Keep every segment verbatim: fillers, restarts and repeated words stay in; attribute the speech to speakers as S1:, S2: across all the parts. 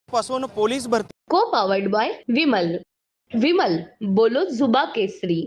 S1: पासून पोलीस भरती
S2: को पावर्ड बाय विमल. विमल बोलो जुबा केसरी.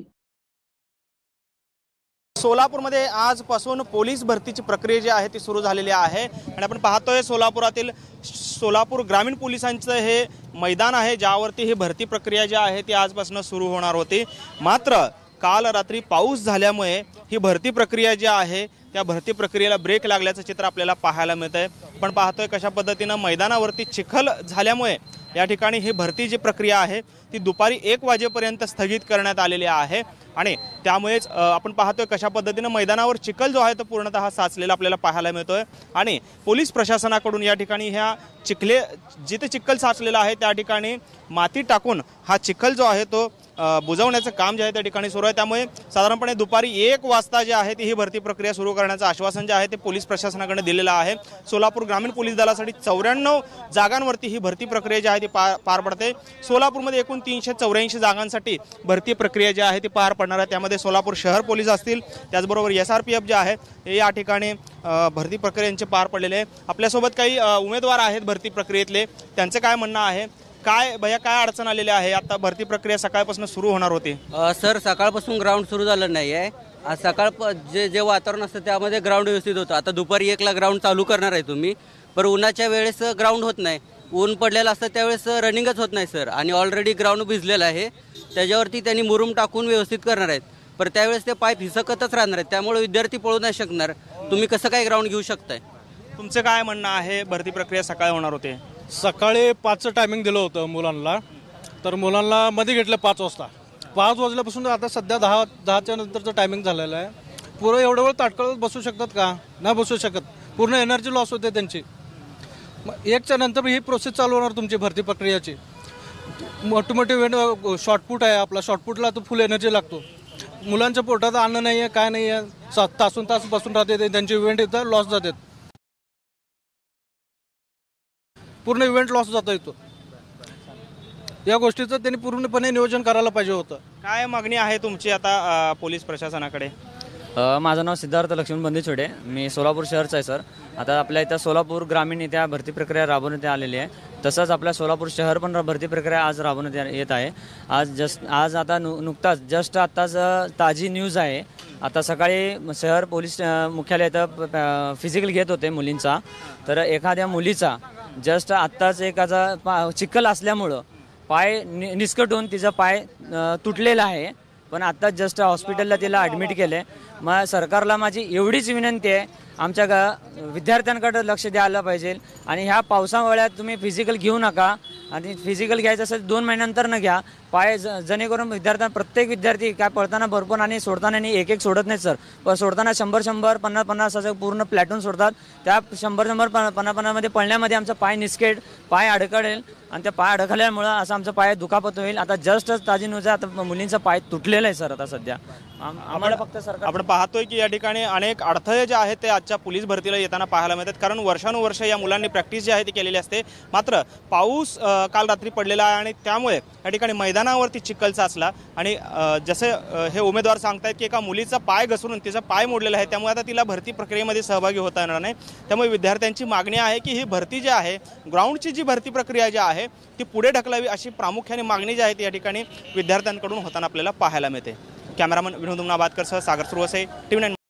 S1: सोलापूरमध्ये आजपासून पोलीस भरतीची प्रक्रिया जी आहे ती सुरू झालेली आहे आणि आपण पाहतोय सोलापुरातील सोलापूर ग्रामीण पोलिसांचं हे मैदान आहे ज्यावरती ही भरती प्रक्रिया जी आहे ती आजपासून सुरू होणार होती। मात्र काल रात्री पाऊस झाल्यामुळे ही भरती प्रक्रिया जी आहे त्या भरती प्रक्रियेला ब्रेक लागल्याचं चित्र आपल्याला पाहायला मिळतंय। पण पाहतोय कशा पद्धतीने मैदानावरती चिखल झाल्यामुळे या ठिकाणी ही भरती जी प्रक्रिया आहे ती दुपारी एक वाजेपर्यंत स्थगित करण्यात आलेली आहे आणि त्यामुळेच आपण पाहतोय कशा पद्धतीने मैदानावर चिखल जो आहे तो पूर्णतः साचलेला आपल्याला पाहायला मिळतोय आणि पोलीस प्रशासनाकडून या ठिकाणी ह्या चिखले जिथे चिखल साचलेला आहे त्या ठिकाणी माती टाकून हा चिखल जो आहे तो बुजवण्याचं काम जे आहे त्या ठिकाणी सुरू आहे। त्यामुळे साधारणपणे दुपारी एक वाजता जे आहे ती ही भरती प्रक्रिया सुरू करण्याचं आश्वासन जे आहे ते पोलीस प्रशासनाकडे दिलेलं आहे। सोलापूर ग्रामीण पोलीस दलासाठी चौऱ्याण्णव जागांवरती ही भरती प्रक्रिया जी आहे ती पार पडते। सोलापूरमध्ये एकूण तीनशे चौऱ्याऐंशी जागांसाठी भरती प्रक्रिया जी आहे ती पार पडणार आहे। त्यामध्ये सोलापूर शहर पोलीस असतील त्याचबरोबर एस आर पी एफ जे आहे हे या ठिकाणी भरती प्रक्रियेचे पार पडलेले आहे। आपल्यासोबत काही उमेदवार आहेत भरती प्रक्रियेतले, त्यांचं काय म्हणणं आहे, काय भैया काय अडचण आलेली आहे? आता भरती प्रक्रिया सकाळपासून सुरू होणार होती।
S3: सर सकाळपासून ग्राउंड सुरू झालं नाही आहे। आज सकाळ जे जे वातावरण असतं त्यामध्ये ग्राउंड व्यवस्थित होतं। आता दुपारी एकला ग्राउंड चालू करणार आहे तुम्ही, पण उन्हाच्या वेळेस ग्राउंड होत नाही। ऊन पडलेलं असतं त्यावेळेस रनिंगच होत नाही सर, आणि ऑलरेडी ग्राउंड भिजलेलं आहे त्याच्यावरती त्यांनी मुरुम टाकून व्यवस्थित करणार आहेत, पण त्यावेळेस ते पाईप हिसकतच राहणार आहेत, त्यामुळे विद्यार्थी पळू नाही शकणार। तुम्ही कसं काय ग्राउंड घेऊ शकताय?
S1: तुमचं काय म्हणणं आहे? भरती प्रक्रिया सकाळी होणार होते,
S4: सकाळी पाचचं टायमिंग दिलं होतं मुलांना, तर मुलांना मध्ये घेतलं पाच वाजता। पाच वाजल्यापासून आता सध्या दहा दहाच्या नंतरचं टायमिंग झालेलं आहे। पुरं एवढं वेळ ताटकळत बसू शकतात का? नाही बसू शकत, पूर्ण एनर्जी लॉस होते त्यांची। मग एकच्या नंतर ही प्रोसेस चालू होणार तुमची भरती प्रक्रियाची। मोठे मोठे इव्हेंट शॉर्टपुट आहे आपला, शॉर्टपुटला तो फुल एनर्जी लागतो। मुलांच्या पोटात अन्न नाही आहे, काय नाही आहे, तासून तास बसून राहते, त्यांचे इव्हेंट इथं लॉस जातात, पूर्ण इव्हेंट लॉस जाता येतो। या गोष्टीचं त्यांनी पूर्णपणे नियोजन करायला पाहिजे होतं।
S1: काय मागणी आहे तुमची आता पोलीस प्रशासनाकडे?
S5: माझं नाव सिद्धार्थ लक्ष्मण बंदीछोडे, मी सोलापूर शहरचा आहे सर। आता आपल्या इथं सोलापूर ग्रामीण इथे भरती प्रक्रिया राबवण्यात आलेली आहे, तसंच आपल्या सोलापूर शहर पण भरती प्रक्रिया आज राबवण्यात येत आहे। आज जस्ट आज आता नु नुकताच जस्ट आत्ताच ताजी न्यूज आहे। आता सकाळी शहर पोलीस मुख्यालय इथं फिजिकल घेत होते मुलींचा, तर एखाद्या मुलीचा जस्ट आत्ताच एकाचा पा चिखल असल्यामुळं पाय नि निसकटून तिचा पाय तुटलेला आहे, पण आत्ता जस्ट हॉस्पिटलला तिला ॲडमिट केलं आहे। मग सरकारला माझी एवढीच विनंती आहे, आमच्या ग विद्यार्थ्यांकडे लक्ष द्यायला पाहिजे आणि ह्या पावसामुळ्यात तुम्ही फिजिकल घेऊ नका, आणि फिजिकल घ्यायचं असेल दोन महिन्यानंतर न घ्या पाय, ज जेणेकरून विद्यार्थ्यांना प्रत्येक विद्यार्थी काय पळताना भरपूर आणि सोडताना नाही एक एक सोडत नाहीत सर, पण सोडताना शंभर शंभर पन्नास पन्नास असं पूर्ण प्लॅटून सोडतात। त्या शंभर शंभर पन्नास पन्नासमध्ये पळण्यामध्ये आमचा पाय निसकेट पाय अडकडेल आणि त्या पाय अडकल्यामुळं असं आमचा पाय दुखापत होईल। आता जस्टच ताजी न्यूज आहे, आता मुलींचा पाय तुटलेला आहे सर आता सध्या। आम्हाला फक्त सरकार
S1: आपण पाहतोय की या ठिकाणी अनेक अडथळे जे आहेत ते आजच्या पोलीस भरतीला येताना पाहायला मिळतात, कारण वर्षानुवर्ष या मुलांनी प्रॅक्टिस जी आहे ती केलेली असते। मात्र पाऊस काल रात्री पडलेला आहे आणि त्यामुळे या ठिकाणी मैदानावरती चिखल साचला आणि जसे हे उमेदवार सांगतायत की एका मुलीचा पाय घसरून तिचा पाय मोडलेला आहे, त्यामुळे आता तिला भरती प्रक्रियेमध्ये सहभागी होता येणार नाही। त्यामुळे विद्यार्थ्यांची मागणी आहे की ही भरती जी आहे, ग्राउंडची जी भरती प्रक्रिया जी आहे ती पुढे ढकलावी, अशी प्रामुख्याने मागणी जी आहे ती या ठिकाणी विद्यार्थ्यांकडून होताना आपल्याला पाहायला मिळते। कॅमेरामन विनोद उमनाबादकर सह सागर सुरवसे, टीव्ही नाईन।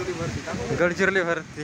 S6: गडचिरोली भरती